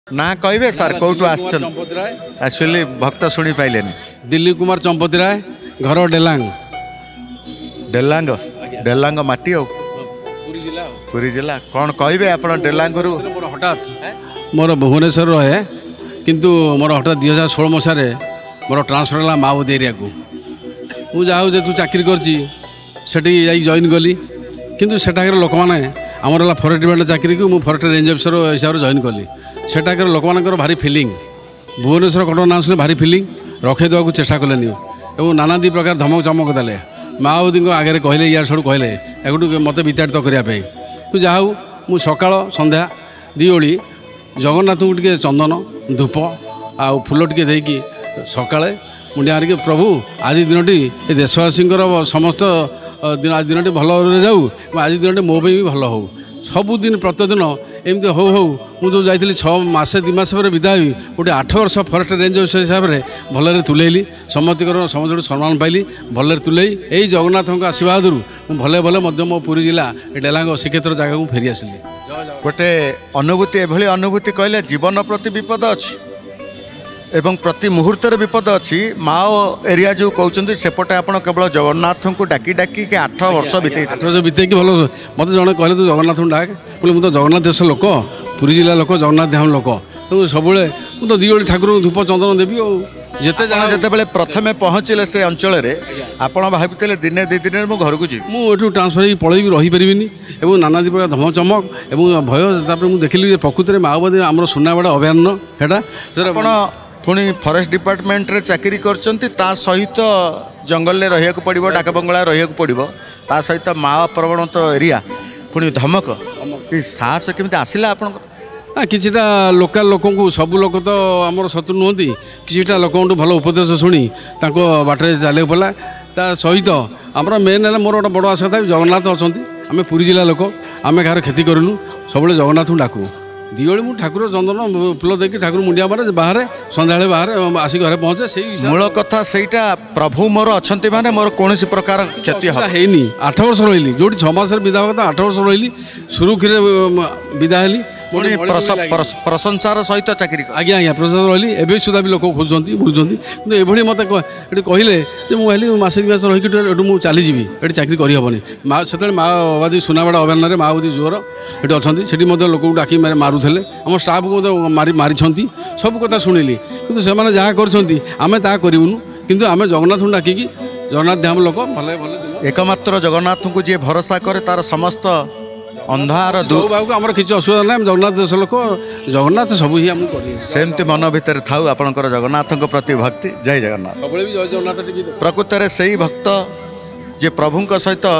ना कहबे sir कौटू actually भक्त शुणी पाइले दिलीप कुमार चंपती राय घर डेलांग डेलांग डेलांग माटी हो पुरी जिला कौन कहबे आप डेलांग मोर हठात मोर भुवनेश्वर रहे किंतु मोर हठात 2016 मसीह मोर ट्रांसफर है माओवादी एरिया को मुझे जाऊ जेतु चाकरी करटी जॉइन कली किंतु सेठाकर लोक मैंने आमर है फरेस्ट डिपार्टमेंट चाकरी को फरेस्ट रेंज अफिसर हिसाब से जॉइन कली सेठाकर लोक मान भारी फिलिंग भुवनेश्वर कटक ना शुणे भारी फिलिंग रखे देवा चेष्टा कले और नानादी प्रकार धमक चमक देले माओवादी आगे कहले या सब कहले एक मत विताड़ित करने तू जाऊ मु सकाळ संध्या दिओली जगन्नाथ को टे चंदन धूप आ फूल टे देकी सकाଳେ मुंडिया हारिके प्रभु आज दिनटी देशवासी समस्त दिन आज दिनटी भल जाऊ आज दिनटी मो भी भल हो सबुदिन प्रतिदिन एमती हो मुझे जाइली 6 मास 2 मास पर विदा हुई गोटे 8 वर्ष फरेस्ट रेंज हिसाब से भलरे तुलेली समस्त समझ सम्मान पाइली भलरे तुले यही जगन्नाथ आशीर्वाद भले भले मो पुरी जिला डेलांग श्रीक्षेत्र जगह को फेरी आसली गोटे अनुभूति एभली अनुभूति कहले जीवन प्रति विपद अच्छी एवं प्रति मुहूर्त विपद अच्छी माओ एरिया जो कहते सेपटे आप केवल जगन्नाथ को डाकी डाकी 8 वर्ष बीते भल मत जड़े कहले तू जगन्नाथ डाक बोले मुझे जगन्नाथ देश लोक पुरी जिला लोक जगन्नाथ धाम लोक सब मुझे दिओली ठाकुर धूप चंदन देवी और जिते प्रथमे पहुँचले से अंचल आपण भाई दिने 2 दिन मो घर को जी मुझे ट्रांसफर हो पलि रहीपरि और नानादी प्रकार धमक चमक और भय मुझे देखिली प्रकृति में माओवादी आम सुनावाड़ा अभयारण्य है पुणी फरेस्ट डिपार्टमेंट रे चाकरी करचंती ता सहित जंगल में रहिया को पड़िबो डाक बंगला रहिया को पड़िबो ता सहित माओ प्रवणत एरिया पुणी धमक ई साहस केमिति आसिला आपन ना किछिटा लोकल लोक को सब लोक तो आमर शत्रु नुहति किछिटा लोक भल उपदेश शुणी ताको बाटरे चले पड़ा ता सहित आमर मेन है मोर गोटे बड़ आशा था जगन्नाथ अच्छा आम पुरी जिला लोक आम कहार क्षति करूँ सब जगन्नाथ डाकू दिओली मु ठाकुर चंदन फूल देकी ठाकुर मुंडिया मारे बाहर संध्या बाहर आसी घरे पहुँचे से मूल कथा सेटा प्रभु मोर अच्छा माने मोर कौन प्रकार क्षति है 8 वर्ष रही जो 6 मास विदा होता 8 वर्ष रही सुरुखुरी विदा हेली प्रशंसार सहित चाकरी आज्ञा आज्ञा प्रशंसा रही एवं सुधा भी लोक खोजुंट बुझुंट कि एभली मत कहले मुझे मसे 2 मास रही मुझे चलीजी ये चाकरी करहबनी से माओवादी सुनावाड़ा अभयारण्य माओवादी जोर ये अच्छा से लोक डाक मारुले आम स्टाफ को मारी सब कथा शुणिली कि से जहाँ करें करूँ किंतु आम जगन्नाथ डाकिकी जगन्नाथ धाम लोक भले भले एकमात्र जगन्नाथ को जी भरोसा करे तार समस्त अंधार दूर आमर किसी असुविधा ना जगन्नाथ देश लोक जगन्नाथ सब ही आम सेमती मन भितर थाऊ आपणकर जगन्नाथ प्रति भक्ति जय जगन्नाथ जय जगन्नाथ प्रकृत से ही भक्त जे प्रभु सहित